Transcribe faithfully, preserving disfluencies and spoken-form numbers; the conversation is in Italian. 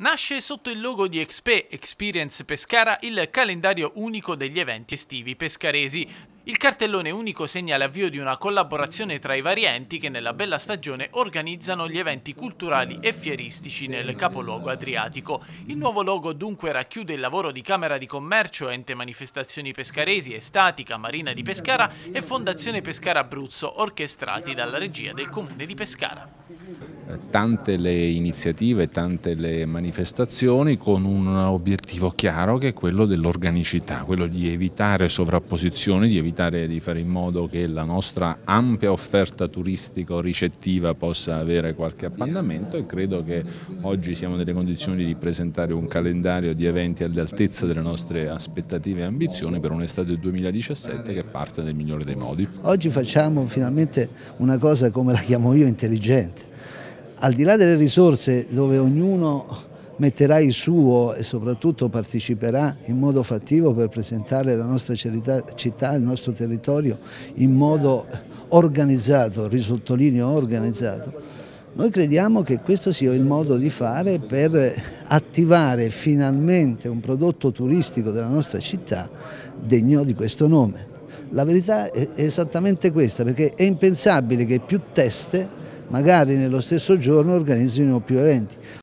Nasce sotto il logo di Expe Experience Pescara il calendario unico degli eventi estivi pescaresi. Il cartellone unico segna l'avvio di una collaborazione tra i vari enti che nella bella stagione organizzano gli eventi culturali e fieristici nel capoluogo adriatico. Il nuovo logo dunque racchiude il lavoro di Camera di Commercio, Ente Manifestazioni Pescaresi, Estatica, Marina di Pescara e Fondazione Pescara Abruzzo, orchestrati dalla regia del Comune di Pescara. Tante le iniziative, tante le manifestazioni con un obiettivo chiaro che è quello dell'organicità, quello di evitare sovrapposizioni, di evitare di fare in modo che la nostra ampia offerta turistico-ricettiva possa avere qualche appannamento, e credo che oggi siamo nelle condizioni di presentare un calendario di eventi all'altezza delle nostre aspettative e ambizioni per un'estate duemiladiciassette che parte nel migliore dei modi. Oggi facciamo finalmente una cosa, come la chiamo io, intelligente. Al di là delle risorse, dove ognuno metterà il suo e soprattutto parteciperà in modo fattivo per presentare la nostra città, il nostro territorio in modo organizzato, risottolineo organizzato, noi crediamo che questo sia il modo di fare per attivare finalmente un prodotto turistico della nostra città degno di questo nome. La verità è esattamente questa, perché è impensabile che più teste magari nello stesso giorno organizzino più eventi.